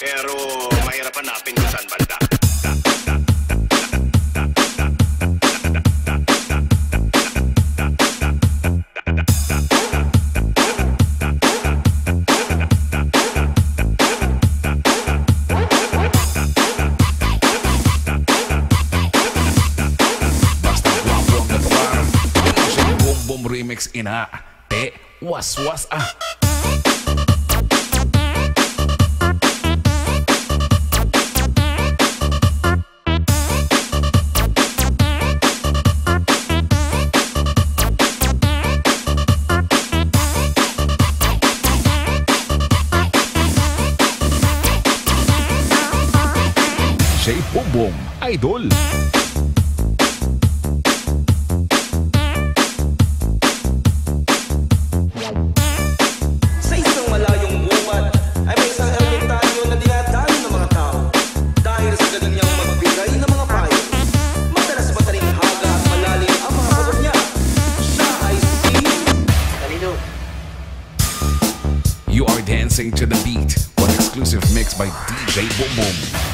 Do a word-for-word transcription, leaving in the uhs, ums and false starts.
Pero mahirap hanapin kung saan banda. Basta guwapo ang gatuwar. D J Boom Boom Remix ina. Te, waswas ah. D J Boom Boom Idol. Sa isang malayong gubat ay may isang ermitanyo na dinadaan ng mga tao. Dahil sa galing niyang magbigay ng mga payo, madalas mataling haga at malalim ang mga sagot niya. Siya ay si... Talino. You are dancing to the beat. One exclusive mix by D J Boom Boom.